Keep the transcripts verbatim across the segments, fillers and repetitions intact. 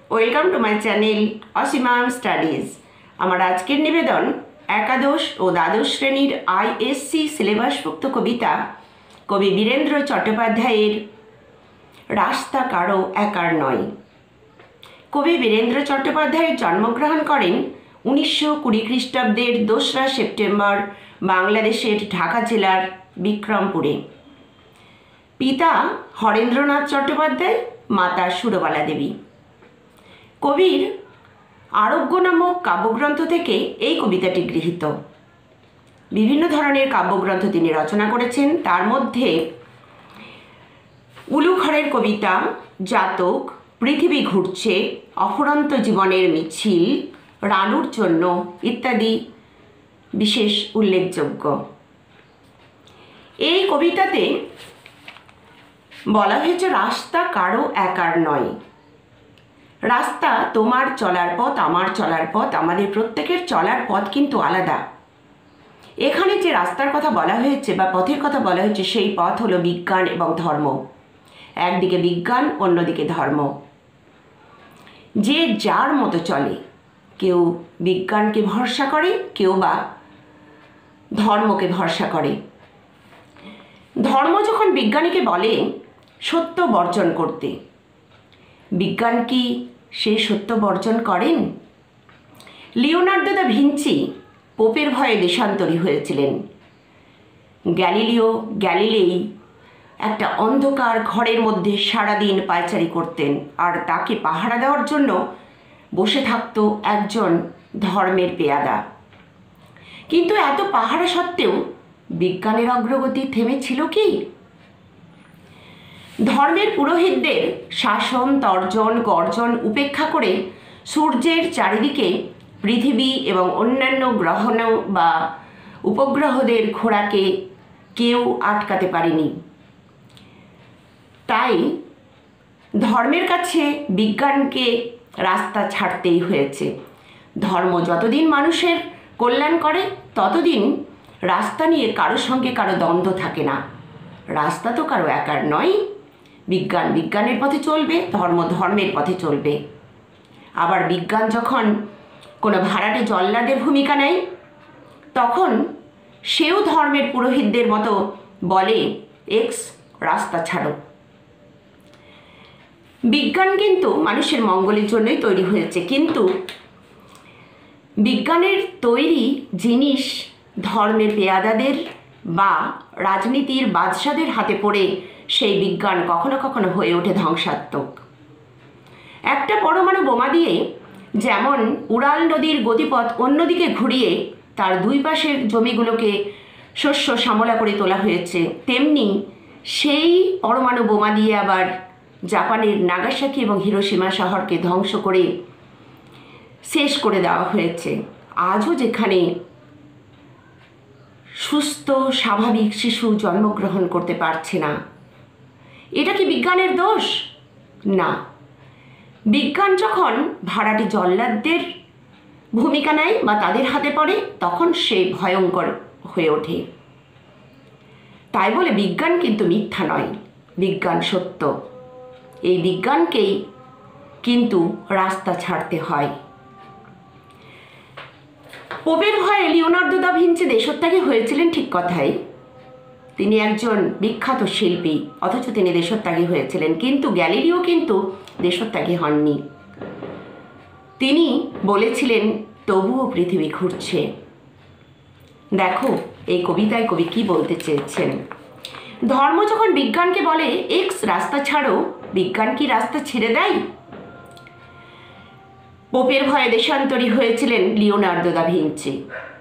Welcome to my channel অসীমাম studies. আমার আজকের নিবেদন একাদশ ও দ্বাদশ শ্রেণীর আইএসসি সিলেবাসভুক্ত কবিতা কবি বীরেন্দ্র চট্টোপাধ্যায়ের রাস্তা কারো একার নয়। কবি বীরেন্দ্র চট্টোপাধ্যায় জন্মগ্রহণ করেন উনিশশো কুড়ি খ্রিস্টাব্দের দোসরা সেপ্টেম্বর বাংলাদেশের ঢাকা জেলার বিক্রমপুরে। পিতা হরেন্দ্রনাথ চট্টোপাধ্যায়, মাতা সুরবালা দেবী। কবির আরোগ্য নামক কাব্যগ্রন্থ থেকে এই কবিতাটি গৃহীত। বিভিন্ন ধরনের কাব্যগ্রন্থ তিনি রচনা করেছেন, তার মধ্যে উলুঘরের কবিতা, জাতক, পৃথিবী ঘুরছে, অফুরন্ত জীবনের মিছিল, রানুর জন্য ইত্যাদি বিশেষ উল্লেখযোগ্য। এই কবিতাতে বলা হয়েছে রাস্তা কারো একার নয়। রাস্তা তোমার চলার পথ, আমার চলার পথ, আমাদের প্রত্যেকের চলার পথ কিন্তু আলাদা। এখানে যে রাস্তার কথা বলা হয়েছে বা পথের কথা বলা হয়েছে সেই পথ হলো বিজ্ঞান এবং ধর্ম। একদিকে বিজ্ঞান, অন্যদিকে ধর্ম। যে যার মতো চলে, কেউ বিজ্ঞানকে ভরসা করে, কেউ বা ধর্মকে ভরসা করে। ধর্ম যখন বিজ্ঞানীকে বলে সত্য বর্জন করতে, বিজ্ঞান কি সেই সত্য বর্জন করেন? লিওনার্দো দা ভিঞ্চি পোপের ভয়ে দেশান্তরী হয়েছিলেন। গ্যালিলিও গ্যালিলেই একটা অন্ধকার ঘরের মধ্যে সারাদিন পায়চারি করতেন, আর তাকে পাহারা দেওয়ার জন্য বসে থাকত একজন ধর্মের পেয়াদা। কিন্তু এত পাহারা সত্ত্বেও বিজ্ঞানের অগ্রগতি থেমেছিল কি? ধর্মের পুরোহিতদের শাসন, তর্জন, গর্জন উপেক্ষা করে সূর্যের চারিদিকে পৃথিবী এবং অন্যান্য গ্রহ বা উপগ্রহদের ঘোরাকে কেউ আটকাতে পারেনি। তাই ধর্মের কাছে বিজ্ঞানকে রাস্তা ছাড়তেই হয়েছে। ধর্ম যতদিন মানুষের কল্যাণ করে ততদিন রাস্তা নিয়ে কারোর সঙ্গে কারো দ্বন্দ্ব থাকে না। রাস্তা তো কারো একার নয়। বিজ্ঞান বিজ্ঞানের পথে চলবে, ধর্ম ধর্মের পথে চলবে। আবার বিজ্ঞান যখন কোনো ভাড়াটে জল্লাদের ভূমিকা নেয়, তখন সেও ধর্মের পুরোহিতদের মতো বলে এক্স রাস্তা ছাড়ো। বিজ্ঞান কিন্তু মানুষের মঙ্গলের জন্যই তৈরি হয়েছে, কিন্তু বিজ্ঞানের তৈরি জিনিস ধর্মের পেয়াদাদের বা রাজনীতির বাদশাদের হাতে পড়ে সেই বিজ্ঞান কখনো কখনো হয়ে ওঠে ধ্বংসাত্মক। একটা পরমাণু বোমা দিয়ে যেমন উড়াল নদীর গতিপথ অন্যদিকে ঘুরিয়ে তার দুই পাশের জমিগুলোকে শস্য শ্যামলা করে তোলা হয়েছে, তেমনি সেই পরমাণু বোমা দিয়ে আবার জাপানের নাগাসাকি এবং হিরোশিমা শহরকে ধ্বংস করে শেষ করে দেওয়া হয়েছে। আজও যেখানে সুস্থ স্বাভাবিক শিশু জন্মগ্রহণ করতে পারছে না, এটা কি বিজ্ঞানের দোষ? না। বিজ্ঞান যখন ভাড়াটে জল্লাদদের ভূমিকা নেয় বা তাদের হাতে পড়ে, তখন সে ভয়ঙ্কর হয়ে ওঠে। তাই বলে বিজ্ঞান কিন্তু মিথ্যা নয়, বিজ্ঞান সত্য। এই বিজ্ঞানকেই কিন্তু রাস্তা ছাড়তে হয়। পোপের ভয়ে লিওনার্দো দা ভিঞ্চি দেশত্যাগী হয়েছিলেন ঠিক কথাই। তিনি একজন বিখ্যাত শিল্পী, অথচ তিনি দেশত্যাগী হয়েছিলেন। কিন্তু গ্যালিলিও কিন্তু দেশত্যাগী হননি। তিনি বলেছিলেন তবুও পৃথিবী ঘুরছে। দেখো এই কবিতায় কবি কি বলতে চেয়েছেন। ধর্ম যখন বিজ্ঞানকে বলে এক্স রাস্তা ছাড়ো, বিজ্ঞান কি রাস্তা ছেড়ে দেয়? পোপের ভয়ে দেশান্তরী হয়েছিলেন লিওনার্দো দা ভিঞ্চি।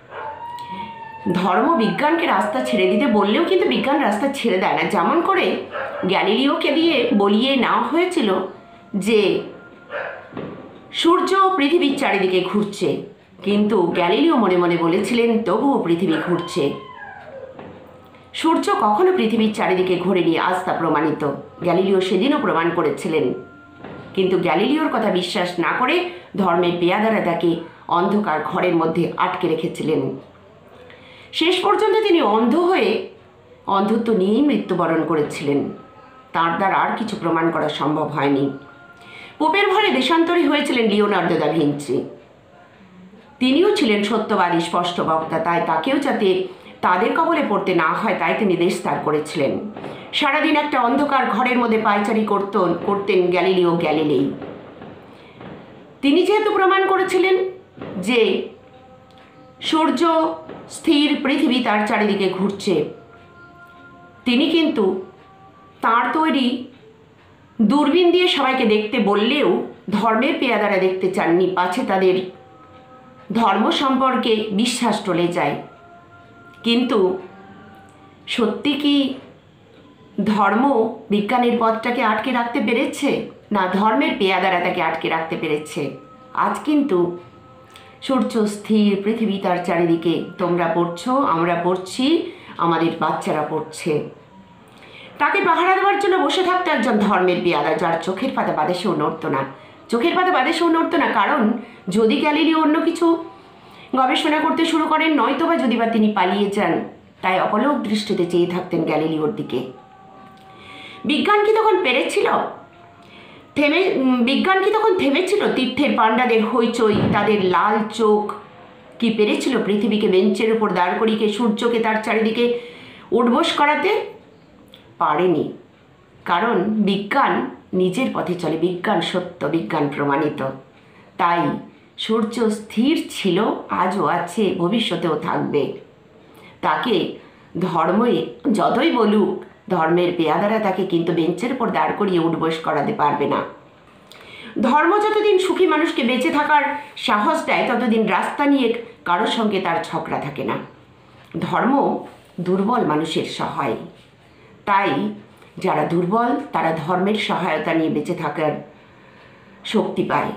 ধর্ম বিজ্ঞানকে রাস্তা ছেড়ে দিতে বললেও কিন্তু বিজ্ঞান রাস্তা ছেড়ে দেয় না। যেমন করে গ্যালিলিওকে দিয়ে বলিয়ে নেওয়া হয়েছিল যে সূর্য পৃথিবীর চারিদিকে ঘুরছে, কিন্তু গ্যালিলিও মনে মনে বলেছিলেন তবুও পৃথিবী ঘুরছে। সূর্য কখনো পৃথিবীর চারিদিকে ঘোরেনি, আজ তা প্রমাণিত। গ্যালিলিও সেদিনও প্রমাণ করেছিলেন। কিন্তু গ্যালিলিওর কথা বিশ্বাস না করে ধর্মের পেয়াদারা তাকে অন্ধকার ঘরের মধ্যে আটকে রেখেছিলেন। শেষ পর্যন্ত তিনি অন্ধ হয়ে অন্ধত্ব নিয়েই মৃত্যুবরণ করেছিলেন। তার দ্বারা আর কিছু প্রমাণ করা সম্ভব হয়নি। পোপের ভরে দেশান্তরী হয়েছিলেন লিওনার্দো দা ভিঞ্চি। তিনিও ছিলেন সত্যবাদী স্পষ্ট বক্তা, তাই তাকেও যাতে তাদের কবলে পড়তে না হয় তাই তিনি দেশ ত্যাগ করেছিলেন। সারাদিন একটা অন্ধকার ঘরের মধ্যে পায়চারি করতেন করতেন গ্যালিলিও গ্যালিলেই। তিনি যেহেতু প্রমাণ করেছিলেন যে সূর্য স্থির, পৃথিবী তার চারিদিকে ঘুরছে, তিনি কিন্তু তাঁর তৈরি দূরবীন দিয়ে সবাইকে দেখতে বললেও ধর্মের পেয়াদারা দেখতে চাননি, পাছে তাদের ধর্ম সম্পর্কে বিশ্বাস টলে যায়। কিন্তু সত্যি কি ধর্ম বিজ্ঞানের পথটাকে আটকে রাখতে পেরেছে, না ধর্মের পেয়াদারা তাকে আটকে রাখতে পেরেছে? আজ কিন্তু সূর্য স্থির, পৃথিবী তার চারিদিকে, তোমরা পড়ছো, আমরা পড়ছি, আমাদের বাচ্চারা পড়ছে। তাকে পাহারা দেওয়ার জন্য বসে থাকতো একজন ধর্মের পেয়াদা, যার চোখের পাতা বাদেশেও নড়ত না। চোখের পাতা বাদেশেও নড়ত না, কারণ যদি গ্যালিলিও অন্য কিছু গবেষণা করতে শুরু করেন, নয়তো বা যদি বা তিনি পালিয়ে যান, তাই অপলক দৃষ্টিতে চেয়ে থাকতেন গ্যালিলিওর দিকে। বিজ্ঞান কি তখন পেরেছিল থেমে বিজ্ঞান কি তখন থেমেছিল? তীর্থের পাণ্ডাদের হইচই, তাদের লাল চোখ কি পেরেছিল পৃথিবীকে বেঞ্চের উপর দাঁড় করিয়ে সূর্যকে তার চারিদিকে উঠবোস করাতে? পারেনি, কারণ বিজ্ঞান নিজের পথে চলে, বিজ্ঞান সত্য, বিজ্ঞান প্রমাণিত। তাই সূর্য স্থির ছিল, আজও আছে, ভবিষ্যতেও থাকবে। তাকে ধর্মে যতই বলুক, ধর্মের পেয়াদারা তাকে কিন্তু বেঞ্চের উপর দাঁড় করিয়ে উঠবোস করাতে পারবে না। ধর্ম যতদিন সুখী মানুষকে বেঁচে থাকার সাহস দেয়, ততদিন রাস্তা নিয়ে কারোর সঙ্গে তার ঝগড়া থাকে না। ধর্ম দুর্বল মানুষের সহায়, তাই যারা দুর্বল তারা ধর্মের সহায়তা নিয়ে বেঁচে থাকার শক্তি পায়।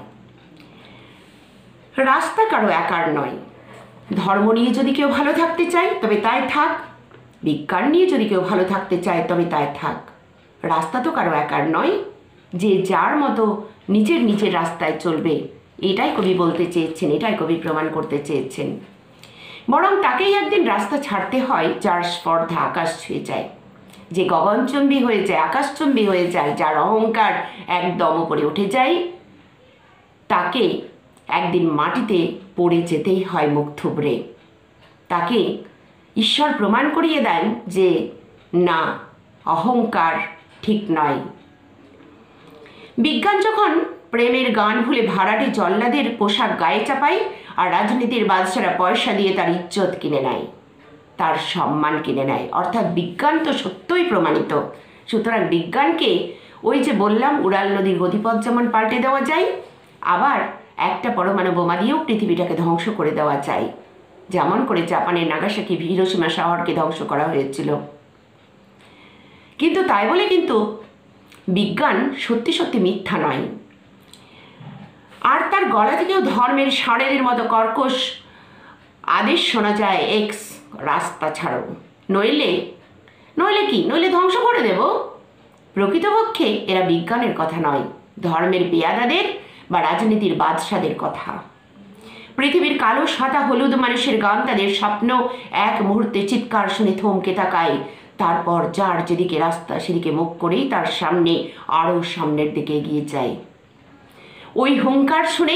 রাস্তা কারো একার নয়। ধর্ম নিয়ে যদি কেউ ভালো থাকতে চায় তবে তাই থাক, বিজ্ঞান নিয়ে যদি কেউ ভালো থাকতে চায় তবে তাই থাক। রাস্তা তো কারো একার নয়, যে যার মতো নিজের নিজের রাস্তায় চলবে, এটাই কবি বলতে চেয়েছেন, এটাই কবি প্রমাণ করতে চেয়েছেন। বরং তাকেই একদিন রাস্তা ছাড়তে হয় যার স্পর্ধা আকাশ ছুঁয়ে যায়, যে গগনচুম্বী হয়ে যায়, আকাশচুম্বী হয়ে যায়, যার অহংকার একদম উপরে উঠে যায়, তাকে একদিন মাটিতে পড়ে যেতেই হয় মুখ থুবড়ে। তাকে ঈশ্বর প্রমাণ করিয়ে দেন যে না, অহংকার ঠিক নয়। বিজ্ঞান যখন প্রেমের গান ভুলে ভাড়াটে জল্লাদের পোশাক গায়ে চাপায়, আর রাজনীতির বাদশারা পয়সা দিয়ে তার ইজ্জত কিনে নেয়, তার সম্মান কিনে নেয়, অর্থাৎ বিজ্ঞান তো সত্যই প্রমাণিত। সুতরাং বিজ্ঞানকে ওই যে বললাম, উড়াল নদীর গতিপথ যেমন পাল্টে দেওয়া যায়, আবার একটা পরমাণু বোমা দিয়েও পৃথিবীটাকে ধ্বংস করে দেওয়া যায়, যেমন করে জাপানের নাগাসাকি হিরোশিমা শহরকে ধ্বংস করা হয়েছিল। কিন্তু তাই বলে কিন্তু বিজ্ঞান সত্যি সত্যি মিথ্যা নয়। আর তার গলা থেকেও ধর্মের ষাঁড়ের মতো কর্কশ আদেশ শোনা যায়, এক্স, রাস্তা ছাড়ো, নইলে নইলে কি নইলে ধ্বংস করে দেব। প্রকৃতপক্ষে এরা বিজ্ঞানের কথা নয়, ধর্মের পেয়াদাদের বা রাজনীতির বাদশাদের কথা। পৃথিবীর কালো সাদা হলুদ মানুষের গান তাদের স্বপ্ন এক মুহূর্তে চিৎকার শুনে থমকে তাকায়, তারপর যার যেদিকে রাস্তা সেদিকে মুখ করেই তার সামনে আরও সামনের দিকে এগিয়ে যায়। ওই হুঙ্কার শুনে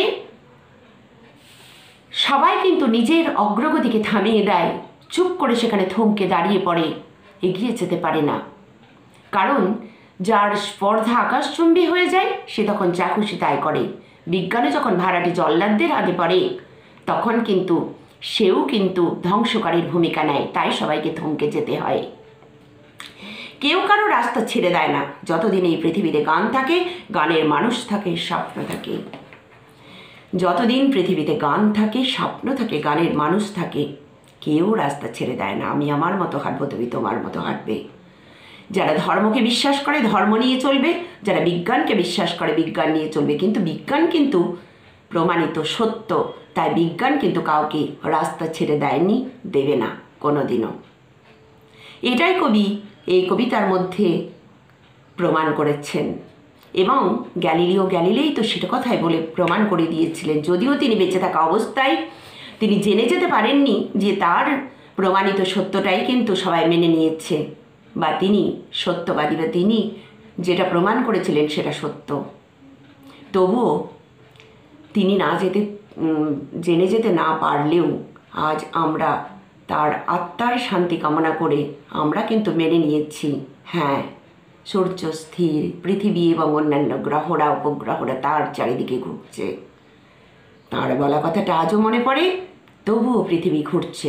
সবাই কিন্তু নিজের অগ্রগতিকে থামিয়ে দেয়, চুপ করে সেখানে থমকে দাঁড়িয়ে পড়ে, এগিয়ে যেতে পারে না। কারণ যার স্পর্ধা আকাশচুম্বী হয়ে যায় সে তখন যা খুশি তাই করে। বিজ্ঞানে যখন ভাড়াটে জল্লাদদের হাতে পড়ে, তখন কিন্তু সেও কিন্তু ধ্বংসকারীর ভূমিকা নেয়, তাই সবাইকে থমকে যেতে হয়। কেউ কারো রাস্তা ছেড়ে দেয় না, যতদিন এই পৃথিবীতে গান থাকে, গানের মানুষ থাকে, স্বপ্ন থাকে। যতদিন পৃথিবীতে গান থাকে, স্বপ্ন থাকে, গানের মানুষ থাকে, কেউ রাস্তা ছেড়ে দেয় না। আমি আমার মতো হাঁটবো, তুমি তোমার মতো হাঁটবে। যারা ধর্মকে বিশ্বাস করে ধর্ম নিয়ে চলবে, যারা বিজ্ঞানকে বিশ্বাস করে বিজ্ঞান নিয়ে চলবে। কিন্তু বিজ্ঞান কিন্তু প্রমাণিত সত্য, তাই বিজ্ঞান কিন্তু কাউকে রাস্তা ছেড়ে দেয়নি, দেবে না কোনোদিনও। এটাই কবি এই কবিতার মধ্যে প্রমাণ করেছেন। এবং গ্যালিলিও গ্যালিলেই তো সেটা কথাই বলে প্রমাণ করে দিয়েছিলেন। যদিও তিনি বেঁচে থাকা অবস্থায় তিনি জেনে যেতে পারেননি যে তার প্রমাণিত সত্যটাই কিন্তু সবাই মেনে নিয়েছে, বা তিনি সত্যবাদী, বা তিনি যেটা প্রমাণ করেছিলেন সেটা সত্য। তবুও তিনি না যেতে জেনে যেতে না পারলেও আজ আমরা তার আত্মার শান্তি কামনা করে আমরা কিন্তু মেনে নিয়েছি, হ্যাঁ, সূর্য স্থির, পৃথিবী এবং অন্যান্য গ্রহরা উপগ্রহরা তার চারিদিকে ঘুরছে। তাঁর বলা কথাটা আজও মনে পড়ে, তবুও পৃথিবী ঘুরছে।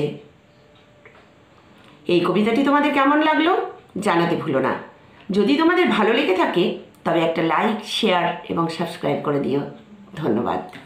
এই কবিতাটি তোমাদের কেমন লাগলো জানাতে ভুলো না। যদি তোমাদের ভালো লেগে থাকে তবে একটা লাইক, শেয়ার এবং সাবস্ক্রাইব করে দিও। ধন্যবাদ।